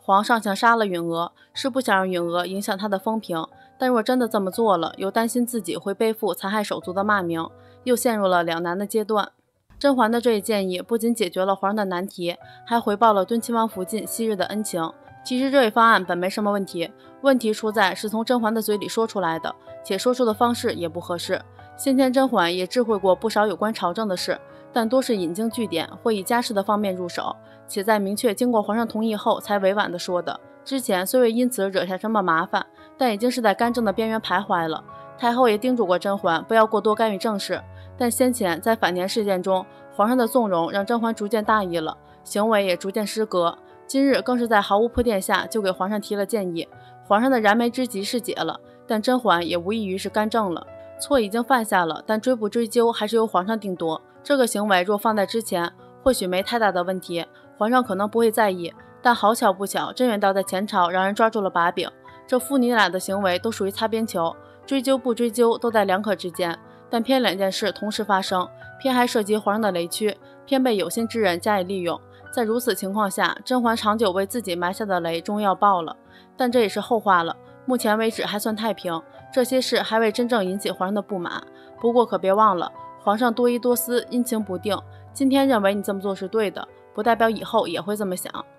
皇上想杀了允娥，是不想让允娥影响他的风评，但若真的这么做了，又担心自己会背负残害手足的骂名，又陷入了两难的阶段。甄嬛的这一建议不仅解决了皇上的难题，还回报了敦亲王福晋昔日的恩情。其实这一方案本没什么问题，问题出在是从甄嬛的嘴里说出来的，且说出的方式也不合适。先前甄嬛也智慧过不少有关朝政的事，但多是引经据典，或以家事的方面入手，且在明确经过皇上同意后才委婉地说的。之前虽未因此惹下什么麻烦，但已经是在干政的边缘徘徊了。太后也叮嘱过甄嬛不要过多干预政事，但先前在反年事件中，皇上的纵容让甄嬛逐渐大意了，行为也逐渐失格。今日更是在毫无铺垫下就给皇上提了建议，皇上的燃眉之急是解了，但甄嬛也无异于是干政了。错已经犯下了，但追不追究还是由皇上定夺。这个行为若放在之前，或许没太大的问题，皇上可能不会在意，但好巧不巧，甄远道在前朝让人抓住了把柄，这父女俩的行为都属于擦边球，追究不追究都在两可之间。但偏两件事同时发生，偏还涉及皇上的雷区，偏被有心之人加以利用。在如此情况下，甄嬛长久为自己埋下的雷终于要爆了，但这也是后话了。目前为止还算太平，这些事还未真正引起皇上的不满。不过可别忘了，皇上多疑多思，阴晴不定，今天认为你这么做是对的，不代表以后也会这么想。